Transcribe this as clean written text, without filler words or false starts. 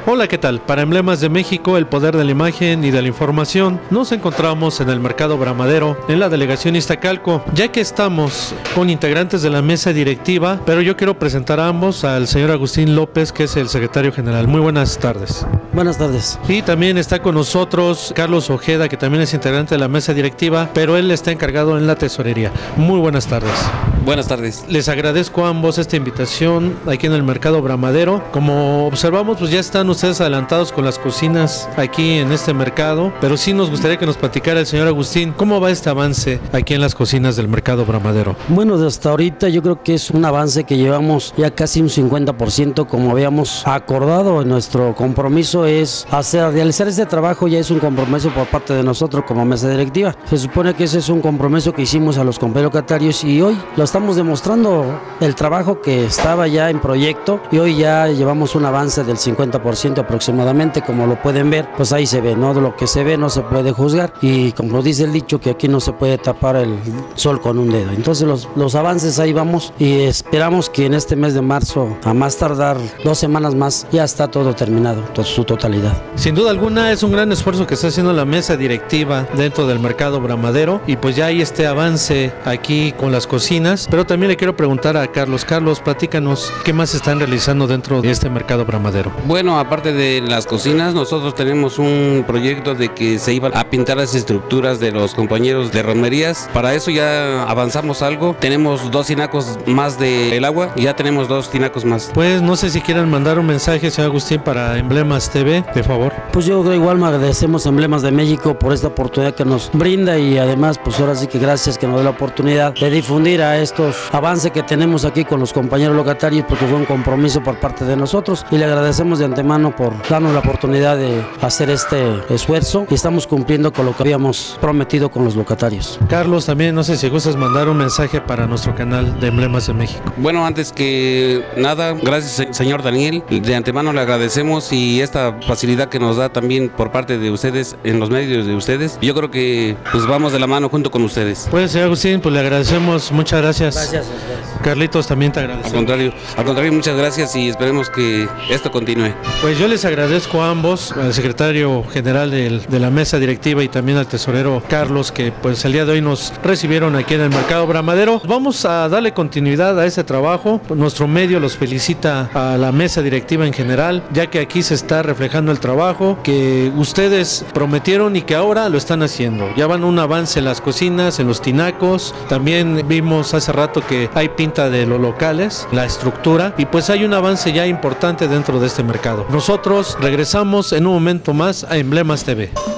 Hola, ¿qué tal? Para Emblemas de México, el poder de la imagen y de la información, nos encontramos en el Mercado Bramadero, en la delegación Iztacalco, ya que estamos con integrantes de la mesa directiva, pero yo quiero presentar a ambos, al señor Agustín López, que es el secretario general. Muy buenas tardes. Buenas tardes. Y también está con nosotros Carlos Ojeda, que también es integrante de la mesa directiva, pero él está encargado en la tesorería. Muy buenas tardes. Buenas tardes. Les agradezco a ambos esta invitación aquí en el Mercado Bramadero. Como observamos, pues ya están ustedes adelantados con las cocinas aquí en este mercado, pero sí nos gustaría que nos platicara el señor Agustín cómo va este avance aquí en las cocinas del Mercado Bramadero. Bueno, hasta ahorita yo creo que es un avance que llevamos ya casi un 50%, como habíamos acordado. En nuestro compromiso es realizar este trabajo, ya es un compromiso por parte de nosotros como mesa directiva. Se supone que ese es un compromiso que hicimos a los compañeros locatarios y hoy lo estamos demostrando, el trabajo que estaba ya en proyecto, y hoy ya llevamos un avance del 50% aproximadamente. Como lo pueden ver, pues ahí se ve, ¿no? Lo que se ve no se puede juzgar, y como dice el dicho, que aquí no se puede tapar el sol con un dedo. Entonces los avances ahí vamos, y esperamos que en este mes de marzo, a más tardar 2 semanas más, ya está todo terminado, su totalidad. Sin duda alguna es un gran esfuerzo que está haciendo la mesa directiva dentro del Mercado Bramadero, y pues ya hay este avance aquí con las cocinas. Pero también le quiero preguntar a Carlos. Carlos, platícanos qué más están realizando dentro de este Mercado Bramadero. Bueno, aparte de las cocinas, nosotros tenemos un proyecto de que se iban a pintar las estructuras de los compañeros de romerías. Para eso ya avanzamos algo. Tenemos 2 tinacos más del agua y ya tenemos 2 tinacos más. Pues no sé si quieran mandar un mensaje, señor Agustín, para Emblemas TV, de favor. Pues yo creo igual me agradecemos a Emblemas de México por esta oportunidad que nos brinda, y además pues ahora sí que gracias que nos dé la oportunidad de difundir a estos avances que tenemos aquí con los compañeros locatarios, porque fue un compromiso por parte de nosotros, y le agradecemos de antemano por darnos la oportunidad de hacer este esfuerzo, y estamos cumpliendo con lo que habíamos prometido con los locatarios. Carlos, también no sé si gustas mandar un mensaje para nuestro canal de Emblemas de México. Bueno, antes que nada, gracias señor Daniel, de antemano le agradecemos, y esta facilidad que nos da también por parte de ustedes, en los medios de ustedes. Yo creo que pues vamos de la mano junto con ustedes. Pues señor Agustín, pues le agradecemos, muchas gracias. Gracias. Carlitos, también te agradecemos. Al contrario, muchas gracias, y esperemos que esto continúe. Pues yo les agradezco a ambos, al secretario general de la mesa directiva y también al tesorero Carlos, que pues el día de hoy nos recibieron aquí en el Mercado Bramadero. Vamos a darle continuidad a ese trabajo. Nuestro medio los felicita a la mesa directiva en general, ya que aquí se está reflejando el trabajo que ustedes prometieron y que ahora lo están haciendo. Ya van un avance en las cocinas, en los tinacos. También vimos hace rato que hay pinta de los locales, la estructura, y pues hay un avance ya importante dentro de este mercado. Nosotros regresamos en un momento más a Emblemas TV.